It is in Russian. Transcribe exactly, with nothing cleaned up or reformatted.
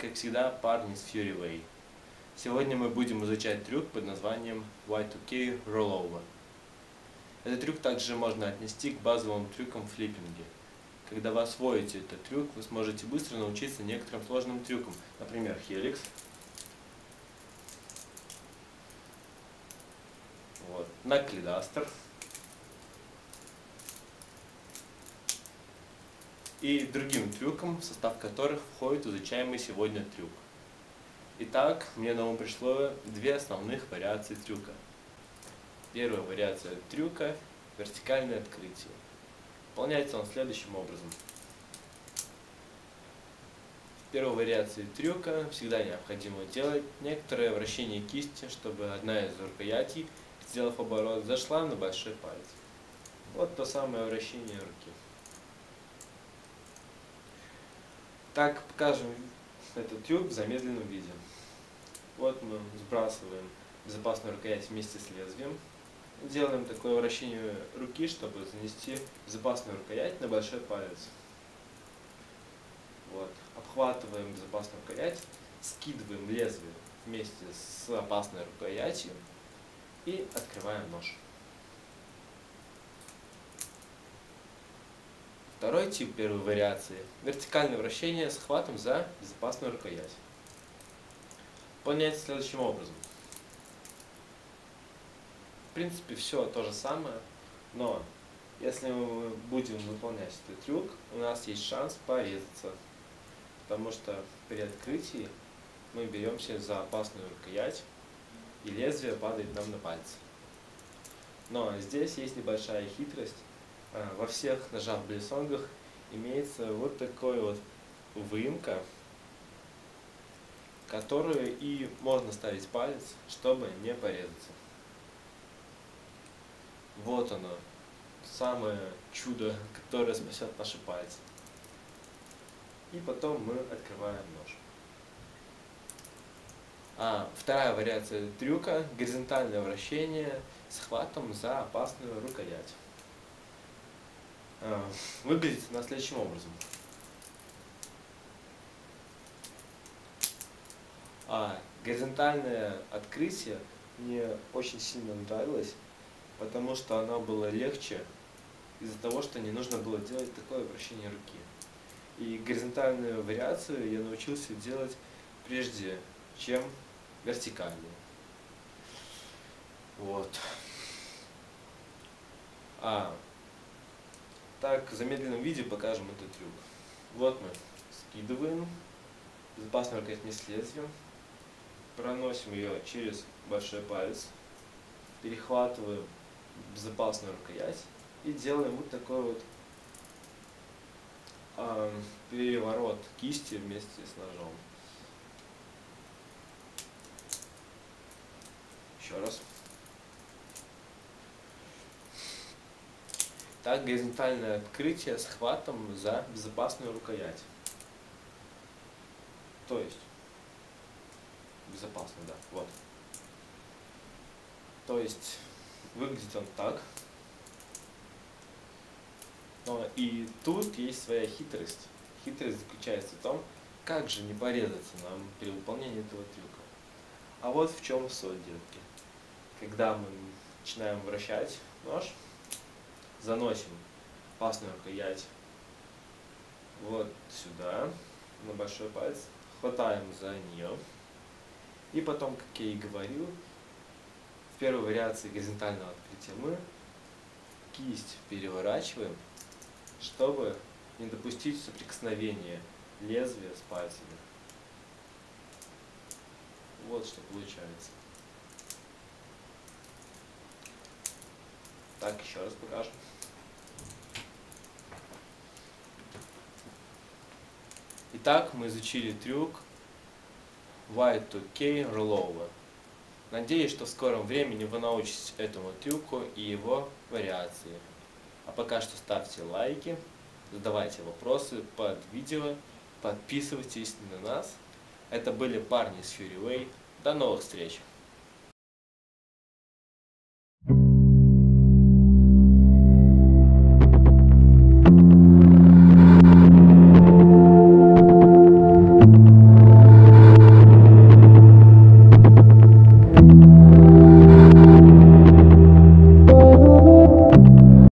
как всегда, парни с Fury Way. Сегодня мы будем изучать трюк под названием уай ту кей Rollover. Этот трюк также можно отнести к базовым трюкам в флиппинге. Когда вы освоите этот трюк, вы сможете быстро научиться некоторым сложным трюкам, например, Helix, вот, Knuckle Duster и другим трюкам, в состав которых входит изучаемый сегодня трюк. Итак, мне на ум пришло две основных вариации трюка. Первая вариация трюка – вертикальное открытие. Выполняется он следующим образом. В первой вариации трюка всегда необходимо делать некоторое вращение кисти, чтобы одна из рукоятей, сделав оборот, зашла на большой палец. Вот то самое вращение руки. Так покажем этот трюк в замедленном виде. Вот мы сбрасываем безопасную рукоять вместе с лезвием. Делаем такое вращение руки, чтобы занести безопасную рукоять на большой палец. Вот. Обхватываем безопасную рукоять, скидываем лезвие вместе с опасной рукоятью и открываем нож. Второй тип первой вариации – вертикальное вращение с хватом за безопасную рукоять. Выполняется следующим образом. В принципе, все то же самое, но если мы будем выполнять этот трюк, у нас есть шанс порезаться, потому что при открытии мы беремся за опасную рукоять, и лезвие падает нам на пальцы. Но здесь есть небольшая хитрость. Во всех ножах в блицсонгах имеется вот такой вот выемка, которую и можно ставить палец, чтобы не порезаться. Вот оно, самое чудо, которое спасет наши пальцы. И потом мы открываем нож. А вторая вариация трюка – горизонтальное вращение с хватом за опасную рукоять. А, выглядит она следующим образом. А горизонтальное открытие мне очень сильно нравилось, потому что оно было легче из-за того, что не нужно было делать такое вращение руки. И горизонтальную вариацию я научился делать прежде, чем вертикальную. Вот. А так в замедленном виде покажем этот трюк. Вот мы скидываем безопасную рукоять вместе с лезвием, проносим ее через большой палец, перехватываем безопасную рукоять и делаем вот такой вот э, переворот кисти вместе с ножом. Еще раз. Так, горизонтальное открытие с хватом за безопасную рукоять. То есть, безопасно, да, вот. То есть, выглядит он так. Но и тут есть своя хитрость. Хитрость заключается в том, как же не порезаться нам при выполнении этого трюка. А вот в чем суть, детки. Когда мы начинаем вращать нож, заносим опасную рукоять вот сюда, на большой палец, хватаем за нее. И потом, как я и говорил, в первой вариации горизонтального открытия мы кисть переворачиваем, чтобы не допустить соприкосновения лезвия с пальцами. Вот что получается. Так, еще раз покажем. Итак, мы изучили трюк уай ту кей Rollover. Надеюсь, что в скором времени вы научитесь этому трюку и его вариации. А пока что ставьте лайки, задавайте вопросы под видео, подписывайтесь на нас. Это были парни с Fury Way. До новых встреч!